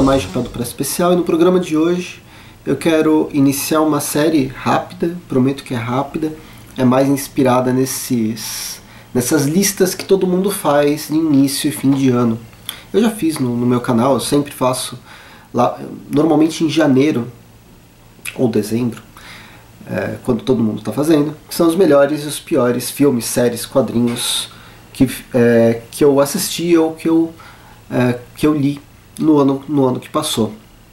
mais Chapéu para Especial, e no programa de hoje eu quero iniciar uma série rápida, prometo que é rápida, é mais inspirada nessas listas que todo mundo faz de início e fim de ano. Eu já fiz no meu canal, eu sempre faço, lá, normalmente em janeiro ou dezembro, quando todo mundo está fazendo, que são os melhores e os piores filmes, séries, quadrinhos que eu assisti ou que eu li no ano que passou.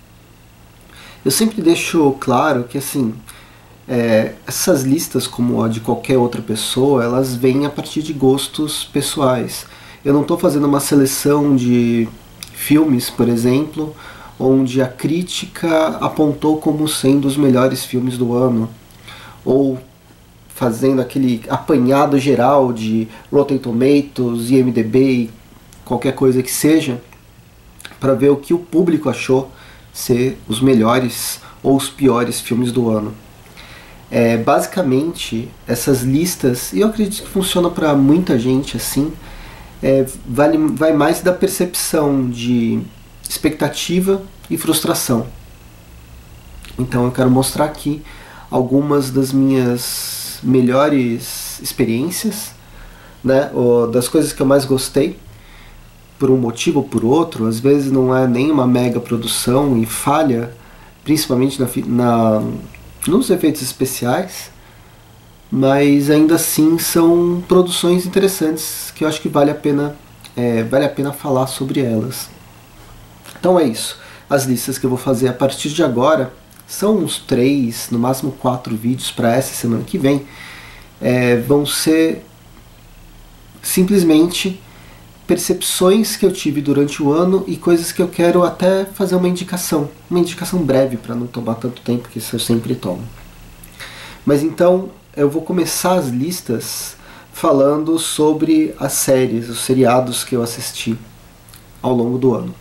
Eu sempre deixo claro que assim, essas listas, como a de qualquer outra pessoa, elas vêm a partir de gostos pessoais. Eu não estou fazendo uma seleção de filmes, por exemplo, onde a crítica apontou como sendo os melhores filmes do ano, ou fazendo aquele apanhado geral de Rotten Tomatoes, IMDb, qualquer coisa que seja, para ver o que o público achou ser os melhores ou os piores filmes do ano. Basicamente, essas listas, e eu acredito que funciona para muita gente assim, vai mais da percepção de expectativa e frustração. Então eu quero mostrar aqui algumas das minhas melhores experiências, né, ou das coisas que eu mais gostei, por um motivo ou por outro. Às vezes não é nem uma mega produção e falha principalmente nos efeitos especiais, mas ainda assim são produções interessantes que eu acho que vale a pena falar sobre elas. Então é isso. As listas que eu vou fazer a partir de agora são uns 3, no máximo 4 vídeos para essa semana que vem. Vão ser simplesmente percepções que eu tive durante o ano e coisas que eu quero até fazer uma indicação breve para não tomar tanto tempo, que isso eu sempre tomo. Mas então eu vou começar as listas falando sobre as séries, os seriados que eu assisti ao longo do ano.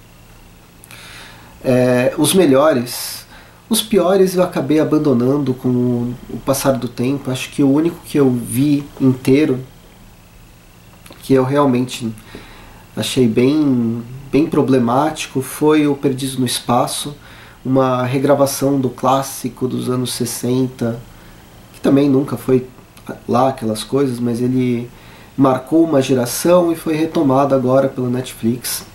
Os melhores, os piores eu acabei abandonando com o passar do tempo. Acho que o único que eu vi inteiro, que eu realmente achei bem problemático, foi o Perdidos no Espaço, uma regravação do clássico dos anos 60, que também nunca foi lá aquelas coisas, mas ele marcou uma geração e foi retomado agora pela Netflix.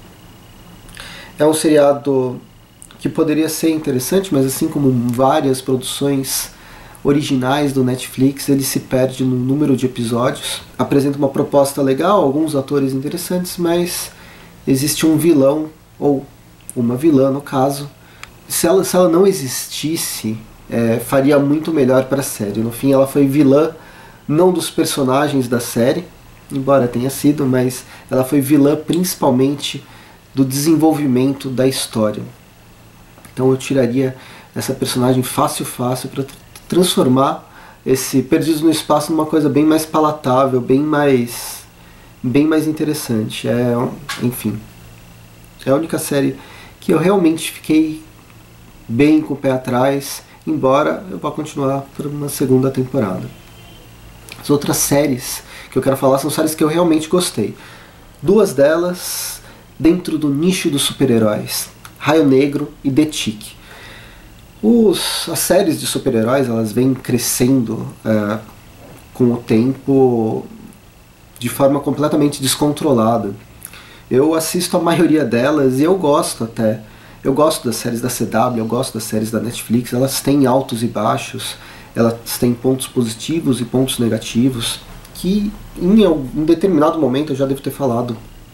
É um seriado que poderia ser interessante, mas assim como várias produções originais do Netflix, ele se perde no número de episódios. Apresenta uma proposta legal, alguns atores interessantes, mas existe um vilão, ou uma vilã no caso. Se ela não existisse, faria muito melhor para a série. No fim, ela foi vilã não dos personagens da série, embora tenha sido, mas ela foi vilã principalmente do desenvolvimento da história. Então eu tiraria essa personagem fácil para transformar esse Perdidos no Espaço numa coisa bem mais palatável, bem mais interessante. Enfim, é a única série que eu realmente fiquei bem com o pé atrás, embora eu vá continuar por uma segunda temporada. As outras séries que eu quero falar são séries que eu realmente gostei. Duas delas dentro do nicho dos super-heróis: Raio Negro e The Tick. As séries de super-heróis, elas vêm crescendo com o tempo de forma completamente descontrolada. Eu assisto a maioria delas e eu gosto até. Eu gosto das séries da CW, eu gosto das séries da Netflix. Elas têm altos e baixos, elas têm pontos positivos e pontos negativos, que em um determinado momento eu já devo ter falado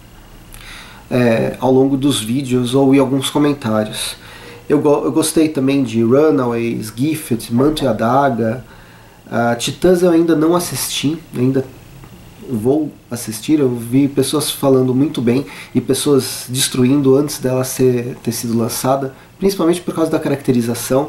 ao longo dos vídeos ou em alguns comentários. Eu gostei também de Runaways, Gifted, Manto e Adaga. Titãs eu ainda não assisti, ainda vou assistir. Eu vi pessoas falando muito bem e pessoas destruindo antes dela ter sido lançada, principalmente por causa da caracterização.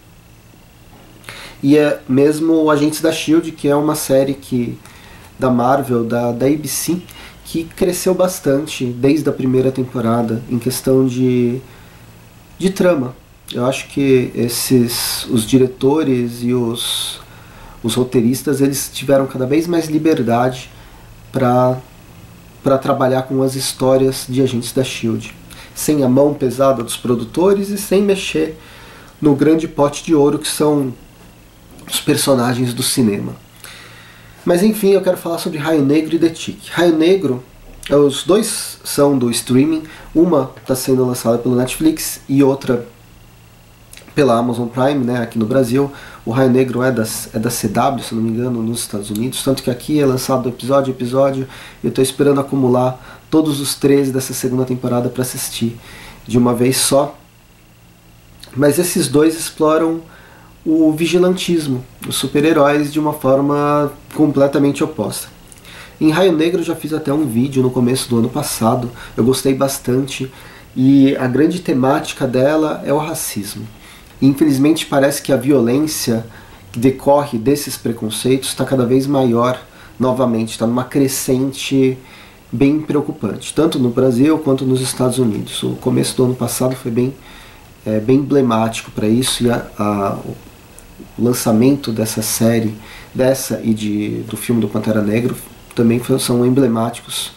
E mesmo Agentes da S.H.I.E.L.D., que é uma série da Marvel, da ABC, que cresceu bastante desde a primeira temporada em questão de trama. Eu acho que os diretores e os roteiristas, eles tiveram cada vez mais liberdade para trabalhar com as histórias de Agentes da S.H.I.E.L.D. sem a mão pesada dos produtores e sem mexer no grande pote de ouro que são os personagens do cinema. Mas enfim, eu quero falar sobre Raio Negro e The Tick. Raio Negro, os dois são do streaming, uma está sendo lançada pelo Netflix e outra pela Amazon Prime, né, aqui no Brasil. O Raio Negro é da CW, se não me engano, nos Estados Unidos, tanto que aqui é lançado episódio a episódio. Eu estou esperando acumular todos os 13 dessa segunda temporada para assistir de uma vez só. Mas esses dois exploram o vigilantismo, os super-heróis, de uma forma completamente oposta. Em Raio Negro eu já fiz até um vídeo no começo do ano passado, eu gostei bastante, e a grande temática dela é o racismo. Infelizmente parece que a violência que decorre desses preconceitos está cada vez maior novamente, está numa crescente bem preocupante, tanto no Brasil quanto nos Estados Unidos. O começo do ano passado foi bem emblemático para isso, e o lançamento dessa série, do filme do Pantera Negra, também são emblemáticos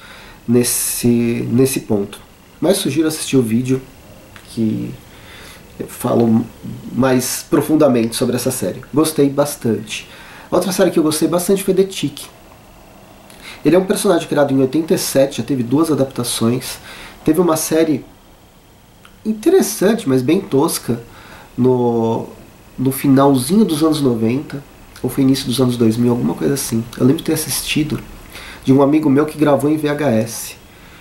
nesse ponto. Mas sugiro assistir o vídeo que eu falo mais profundamente sobre essa série. Gostei bastante. Outra série que eu gostei bastante foi The Tick. Ele é um personagem criado em 87, já teve 2 adaptações. Teve uma série interessante, mas bem tosca, no finalzinho dos anos 90, ou foi início dos anos 2000, alguma coisa assim. Eu lembro de ter assistido, de um amigo meu que gravou em VHS.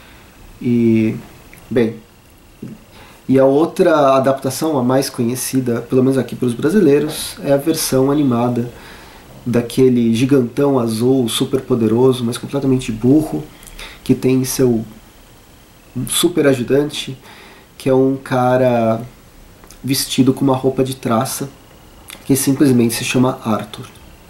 E, bem, e a outra adaptação, a mais conhecida, pelo menos aqui para os brasileiros, é a versão animada daquele gigantão azul super poderoso, mas completamente burro, que tem seu super ajudante, que é um cara vestido com uma roupa de traça, que simplesmente se chama Arthur.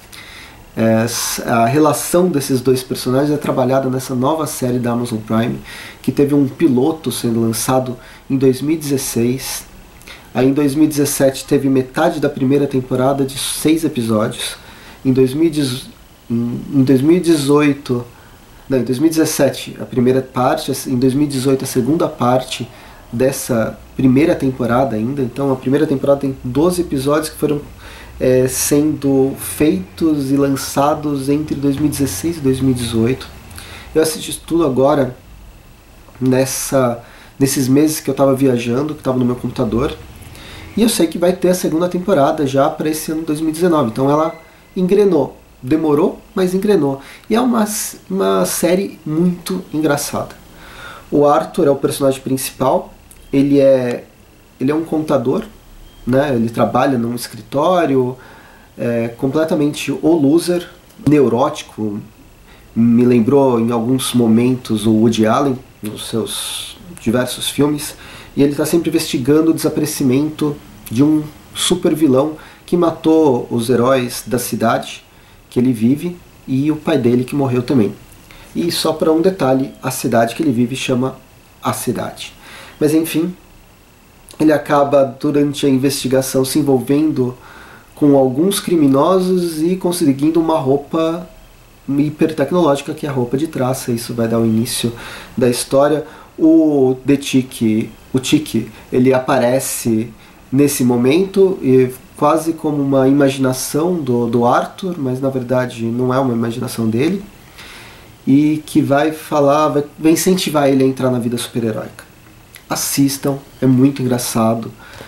A relação desses dois personagens é trabalhada nessa nova série da Amazon Prime, que teve um piloto sendo lançado em 2016. Aí em 2017 teve metade da primeira temporada de 6 episódios. Em 2017 a primeira parte, em 2018 a segunda parte dessa primeira temporada ainda. Então a primeira temporada tem 12 episódios que foram sendo feitos e lançados entre 2016 e 2018. Eu assisti tudo agora nesses meses que eu estava viajando, que estava no meu computador, e eu sei que vai ter a segunda temporada já para esse ano 2019. Então ela engrenou, demorou, mas engrenou, e é uma série muito engraçada. O Arthur é o personagem principal. Ele é um contador, né? Ele trabalha num escritório, completamente o loser, neurótico. Me lembrou em alguns momentos o Woody Allen, nos seus diversos filmes, e ele está sempre investigando o desaparecimento de um super vilão que matou os heróis da cidade que ele vive e o pai dele, que morreu também. E só para um detalhe, a cidade que ele vive chama A Cidade. Mas enfim, ele acaba durante a investigação se envolvendo com alguns criminosos e conseguindo uma roupa hiper tecnológica, que é a roupa de traça. Isso vai dar o início da história. O Tick, ele aparece nesse momento e quase como uma imaginação do Arthur, mas na verdade não é uma imaginação dele, e que vai incentivar ele a entrar na vida super-heróica. Assistam, é muito engraçado.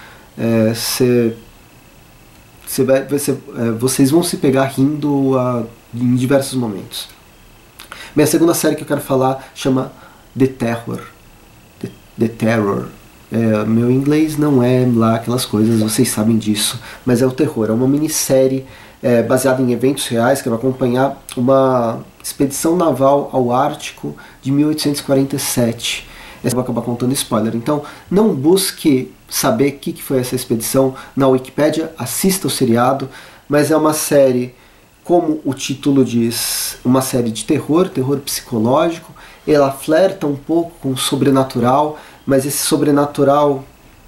Vocês vão se pegar rindo em diversos momentos. Minha segunda série que eu quero falar chama The Terror. The Terror. Meu inglês não é lá aquelas coisas, vocês sabem disso, mas é o terror. É uma minissérie baseada em eventos reais, que vai acompanhar uma expedição naval ao Ártico de 1847. Eu vou acabar contando spoiler, então não busque saber o que foi essa expedição na Wikipédia, assista o seriado, mas é uma série, como o título diz, uma série de terror psicológico. Ela flerta um pouco com o sobrenatural, mas esse sobrenatural,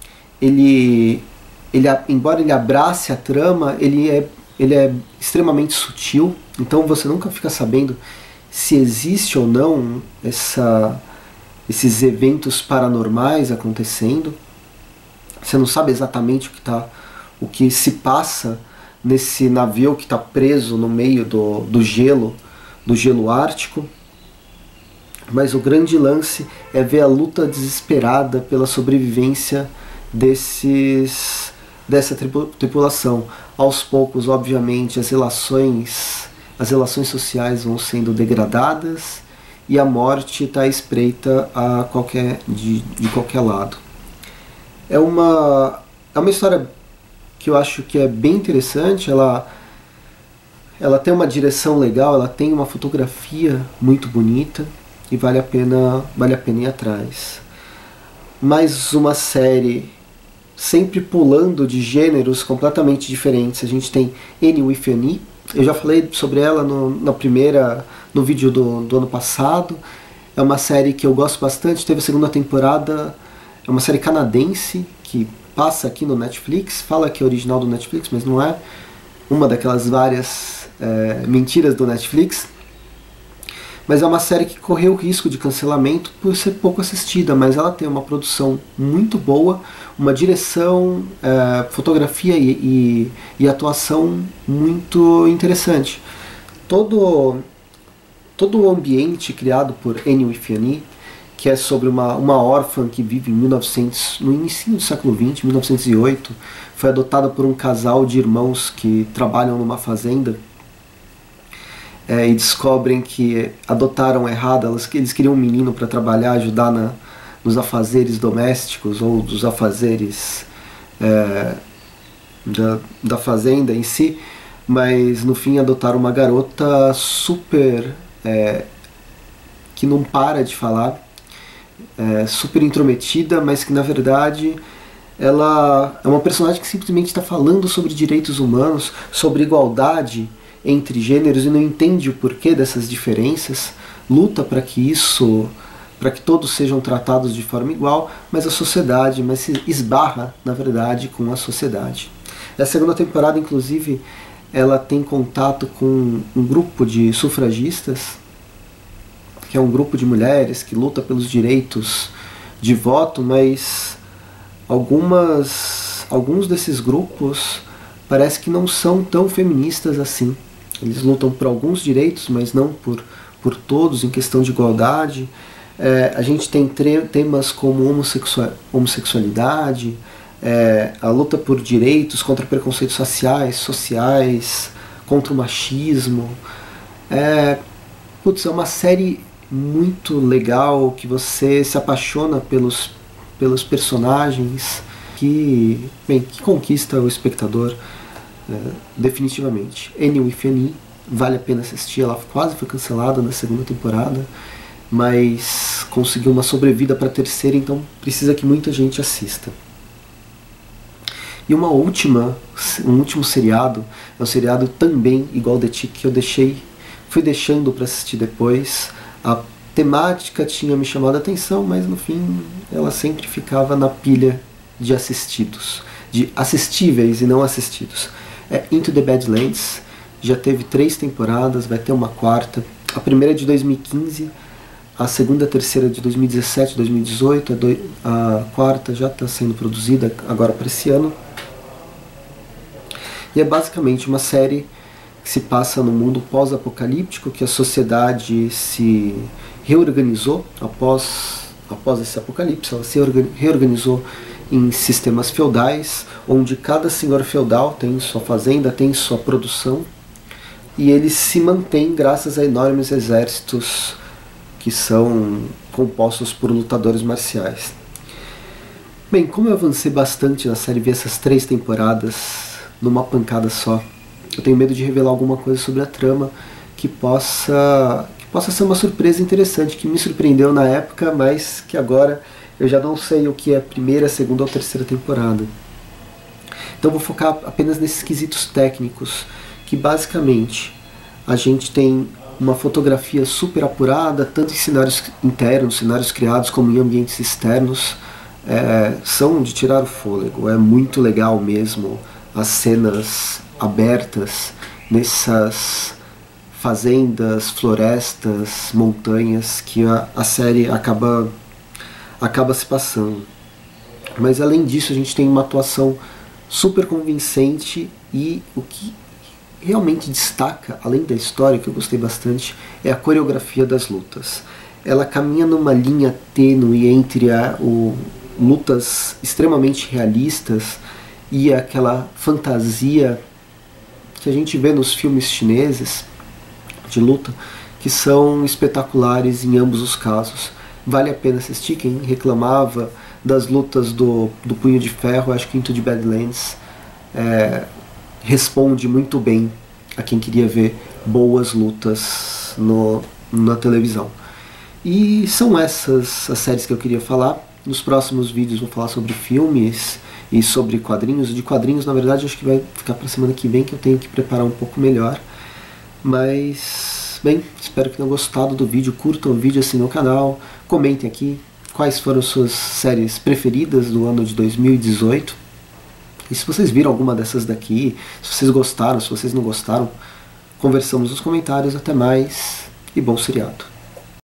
embora ele abrace a trama, ele é extremamente sutil, então você nunca fica sabendo se existe ou não esses eventos paranormais acontecendo. Você não sabe exatamente o que se passa nesse navio que está preso no meio do gelo ártico. Mas o grande lance é ver a luta desesperada pela sobrevivência dessa tripulação. Aos poucos, obviamente, as relações sociais vão sendo degradadas e a morte está espreita de qualquer lado. É uma história que eu acho que é bem interessante. Ela tem uma direção legal, ela tem uma fotografia muito bonita e vale a pena ir atrás. Mais uma série sempre pulando de gêneros completamente diferentes. A gente tem Annie with an E. Eu já falei sobre ela no vídeo do ano passado. É uma série que eu gosto bastante, teve a segunda temporada. É uma série canadense que passa aqui no Netflix, fala que é original do Netflix, mas não é. Uma daquelas várias mentiras do Netflix. Mas é uma série que correu o risco de cancelamento por ser pouco assistida, mas ela tem uma produção muito boa, uma direção, fotografia e atuação muito interessante. Todo o ambiente criado por Annie with an E, que é sobre uma órfã que vive no início do século XX, 1908, foi adotada por um casal de irmãos que trabalham numa fazenda. E descobrem que adotaram errado, eles queriam um menino para trabalhar, ajudar nos afazeres domésticos ou dos afazeres da fazenda em si, mas no fim adotaram uma garota super que não para de falar, super intrometida, mas que na verdade ela é uma personagem que simplesmente está falando sobre direitos humanos, sobre igualdade entre gêneros e não entende o porquê dessas diferenças, luta para que todos sejam tratados de forma igual, mas se esbarra, na verdade, com a sociedade. A segunda temporada, inclusive, ela tem contato com um grupo de sufragistas, que é um grupo de mulheres que luta pelos direitos de voto, mas alguns desses grupos parece que não são tão feministas assim. Eles lutam por alguns direitos, mas não por todos, em questão de igualdade. A gente tem temas como homossexualidade, a luta por direitos, contra preconceitos sociais, contra o machismo. É uma série muito legal, que você se apaixona pelos personagens, que conquista o espectador. Definitivamente. Annie with an E, vale a pena assistir. Ela quase foi cancelada na segunda temporada, mas conseguiu uma sobrevida para a terceira, então precisa que muita gente assista. E um último seriado, é um seriado também igual The Tick, que eu fui deixando para assistir depois. A temática tinha me chamado a atenção, mas no fim ela sempre ficava na pilha de assistíveis e não assistidos. Into the Badlands, já teve 3 temporadas, vai ter uma quarta. A primeira é de 2015, a segunda e a terceira é de 2017, 2018, a quarta já está sendo produzida agora para esse ano. E é basicamente uma série que se passa no mundo pós-apocalíptico, que a sociedade se reorganizou após esse apocalipse. Ela se reorganizou em sistemas feudais, onde cada senhor feudal tem sua fazenda, tem sua produção, e eles se mantêm graças a enormes exércitos que são compostos por lutadores marciais. Bem, como eu avancei bastante na série, vi essas 3 temporadas numa pancada só, eu tenho medo de revelar alguma coisa sobre a trama que possa ser uma surpresa interessante, que me surpreendeu na época, mas que agora eu já não sei o que é a primeira, segunda ou terceira temporada. Então vou focar apenas nesses quesitos técnicos, que basicamente a gente tem uma fotografia super apurada, tanto em cenários internos, cenários criados, como em ambientes externos. São de tirar o fôlego, é muito legal mesmo as cenas abertas nessas fazendas, florestas, montanhas, que a série acaba acaba se passando. Mas além disso, a gente tem uma atuação super convincente, e o que realmente destaca, além da história, que eu gostei bastante, é a coreografia das lutas. Ela caminha numa linha tênue entre lutas extremamente realistas e aquela fantasia que a gente vê nos filmes chineses de luta, que são espetaculares em ambos os casos. Vale a pena assistir. Quem reclamava das lutas do Punho de Ferro, acho que Into the Badlands responde muito bem a quem queria ver boas lutas na televisão. E são essas as séries que eu queria falar. Nos próximos vídeos vou falar sobre filmes e sobre quadrinhos. De quadrinhos, na verdade, acho que vai ficar para semana que vem, que eu tenho que preparar um pouco melhor. Mas, bem, espero que tenham gostado do vídeo. Curtam o vídeo, assinem o canal, comentem aqui quais foram suas séries preferidas do ano de 2018. E se vocês viram alguma dessas daqui, se vocês gostaram, se vocês não gostaram, conversamos nos comentários. Até mais e bom seriado.